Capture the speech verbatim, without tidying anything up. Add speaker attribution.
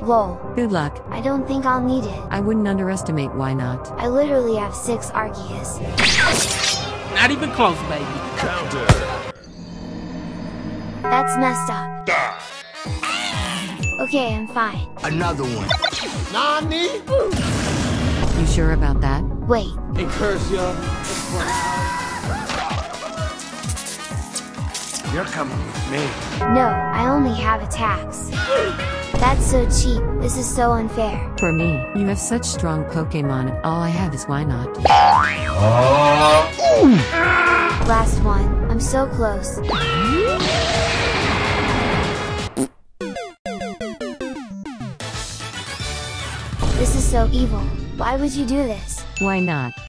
Speaker 1: Lol.
Speaker 2: Good luck.
Speaker 1: I don't think I'll need it.
Speaker 2: I wouldn't underestimate Wynaut.
Speaker 1: I literally have six Arceus.
Speaker 3: Not even close, baby.
Speaker 4: Counter.
Speaker 1: That's messed up. Okay, I'm fine.
Speaker 4: Another one. Nani?
Speaker 2: You sure about that?
Speaker 1: Wait.
Speaker 3: And curse ya.
Speaker 4: You're coming with me.
Speaker 1: No, I only have attacks. That's so cheap. This is so unfair.
Speaker 2: For me, you have such strong Pokemon. All I have is Wynaut.
Speaker 1: Last one. I'm so close. This is so evil. Why would you do this?
Speaker 2: Why not?